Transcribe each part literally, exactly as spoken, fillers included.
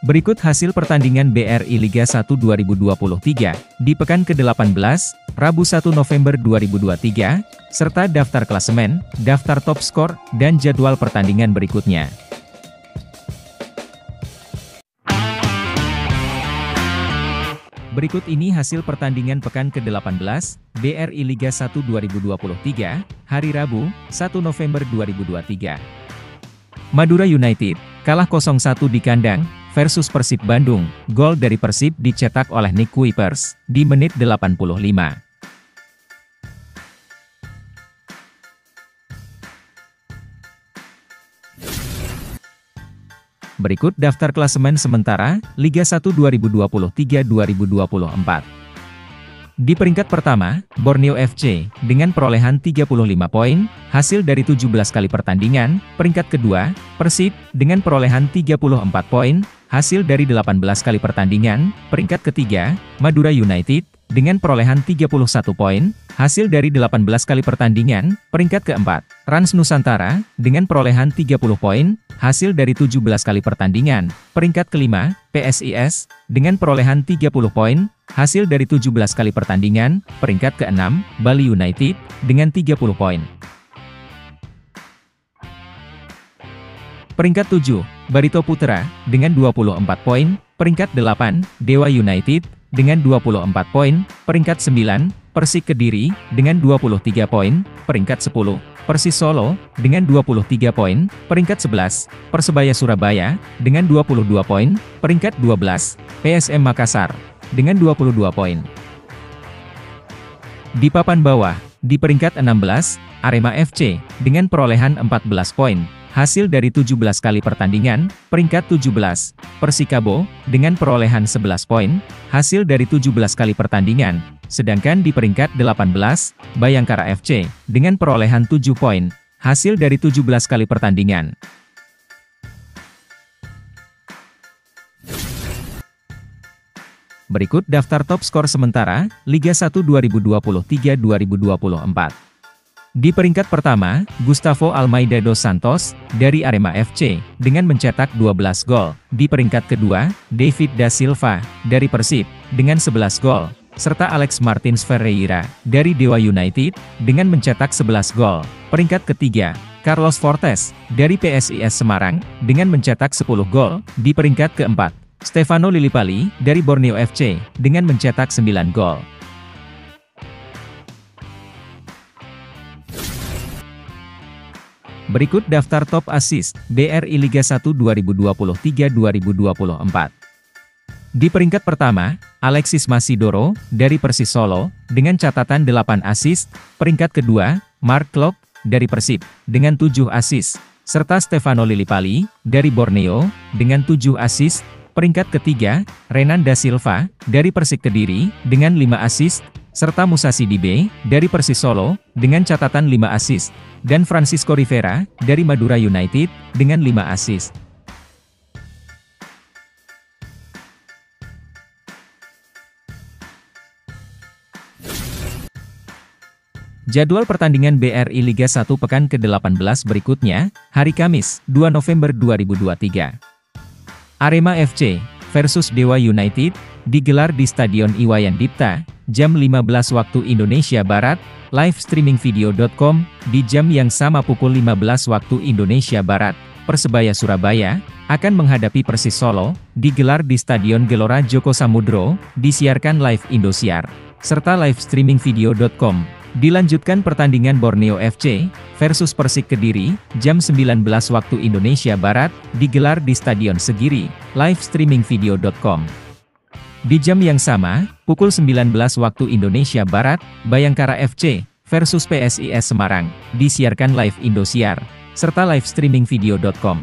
Berikut hasil pertandingan B R I Liga satu dua ribu dua puluh tiga, di pekan ke delapan belas, Rabu satu November dua ribu dua puluh tiga, serta daftar klasemen, daftar top skor, dan jadwal pertandingan berikutnya. Berikut ini hasil pertandingan pekan ke delapan belas, B R I Liga satu dua ribu dua puluh tiga, hari Rabu, satu November dua ribu dua puluh tiga. Madura United, kalah nol satu di kandang, versus Persib Bandung. Gol dari Persib dicetak oleh Nick Kuipers, di menit delapan puluh lima. Berikut daftar klasemen sementara, Liga satu dua ribu dua puluh tiga dua ribu dua puluh empat. Di peringkat pertama, Borneo F C, dengan perolehan tiga puluh lima poin, hasil dari tujuh belas kali pertandingan. Peringkat kedua, Persib, dengan perolehan tiga puluh empat poin, hasil dari delapan belas kali pertandingan. Peringkat ketiga, Madura United, dengan perolehan tiga puluh satu poin, hasil dari delapan belas kali pertandingan. Peringkat keempat, Rans Nusantara, dengan perolehan tiga puluh poin, hasil dari tujuh belas kali pertandingan. Peringkat kelima, P S I S, dengan perolehan tiga puluh poin, hasil dari tujuh belas kali pertandingan. Peringkat keenam, Bali United, dengan tiga puluh poin. Peringkat tujuh, Barito Putra, dengan dua puluh empat poin. Peringkat delapan, Dewa United, dengan dua puluh empat poin. Peringkat sembilan, Persik Kediri, dengan dua puluh tiga poin. Peringkat sepuluh, Persis Solo, dengan dua puluh tiga poin. Peringkat sebelas, Persebaya Surabaya, dengan dua puluh dua poin. Peringkat dua belas, P S M Makassar, dengan dua puluh dua poin. Di papan bawah, di peringkat enam belas, Arema F C, dengan perolehan empat belas poin, hasil dari tujuh belas kali pertandingan. Peringkat tujuh belas, Persikabo, dengan perolehan sebelas poin, hasil dari tujuh belas kali pertandingan. Sedangkan di peringkat delapan belas, Bayangkara F C, dengan perolehan tujuh poin, hasil dari tujuh belas kali pertandingan. Berikut daftar top skor sementara, Liga satu dua ribu dua puluh tiga dua ribu dua puluh empat. Di peringkat pertama, Gustavo Almeida dos Santos, dari Arema F C, dengan mencetak dua belas gol. Di peringkat kedua, David da Silva, dari Persib, dengan sebelas gol. Serta Alex Martins Ferreira, dari Dewa United, dengan mencetak sebelas gol. Peringkat ketiga, Carlos Fortes, dari P S I S Semarang, dengan mencetak sepuluh gol. Di peringkat keempat, Stefano Lillipali, dari Borneo F C, dengan mencetak sembilan gol. Berikut daftar top assist, B R I Liga satu dua ribu dua puluh tiga dua ribu dua puluh empat. Di peringkat pertama, Alexis Masidoro, dari Persis Solo, dengan catatan delapan assist. Peringkat kedua, Mark Klok, dari Persib, dengan tujuh assist. Serta Stefano Lillipali, dari Borneo, dengan tujuh assist. Peringkat ketiga, Renan da Silva, dari Persik Kediri, dengan lima assist. Serta Musa Sidibe, dari Persis Solo, dengan catatan lima assist. Dan Francisco Rivera, dari Madura United, dengan lima assist. Jadwal pertandingan B R I Liga satu pekan ke delapan belas berikutnya, hari Kamis, dua November dua ribu dua puluh tiga. Arema F C versus Dewa United, digelar di Stadion Iwayan Dipta, jam lima belas waktu Indonesia Barat, live streaming video dot com, di jam yang sama pukul lima belas waktu Indonesia Barat. Persebaya Surabaya akan menghadapi Persis Solo, digelar di Stadion Gelora Joko Samudro, disiarkan live Indosiar, serta live streaming video dot com. Dilanjutkan pertandingan Borneo F C versus Persik Kediri, jam sembilan belas waktu Indonesia Barat, digelar di Stadion Segiri, live streaming video dot com. Di jam yang sama, pukul sembilan belas waktu Indonesia Barat, Bayangkara F C versus P S I S Semarang, disiarkan live Indosiar, serta live streaming video dot com.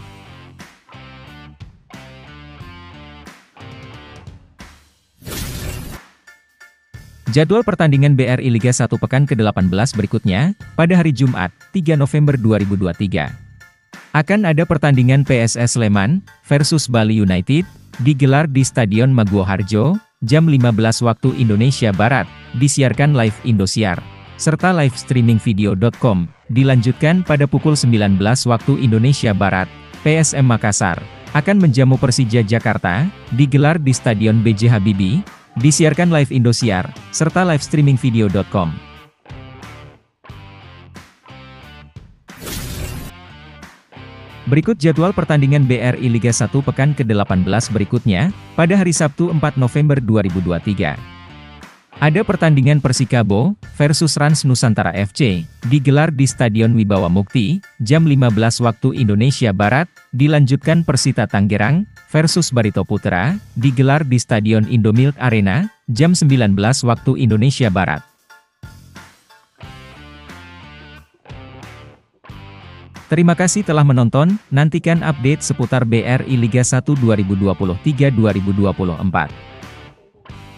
Jadwal pertandingan B R I Liga satu pekan ke delapan belas berikutnya, pada hari Jumat, tiga November dua ribu dua puluh tiga. Akan ada pertandingan P S S Sleman versus Bali United, digelar di Stadion Maguwo Harjo, jam lima belas waktu Indonesia Barat, disiarkan live Indosiar, serta live streaming video dot com, dilanjutkan pada pukul sembilan belas waktu Indonesia Barat. P S M Makassar akan menjamu Persija Jakarta, digelar di Stadion B J Habibie, disiarkan live Indosiar, serta live streaming video titik com. Berikut jadwal pertandingan B R I Liga satu pekan ke delapan belas berikutnya, pada hari Sabtu empat November dua ribu dua puluh tiga. Ada pertandingan Persikabo versus Rans Nusantara F C, digelar di Stadion Wibawa Mukti, jam lima belas waktu Indonesia Barat, dilanjutkan Persita Tangerang versus Barito Putra, digelar di Stadion Indomilk Arena, jam sembilan belas waktu Indonesia Barat. Terima kasih telah menonton, nantikan update seputar B R I Liga satu dua ribu dua puluh tiga dua ribu dua puluh empat.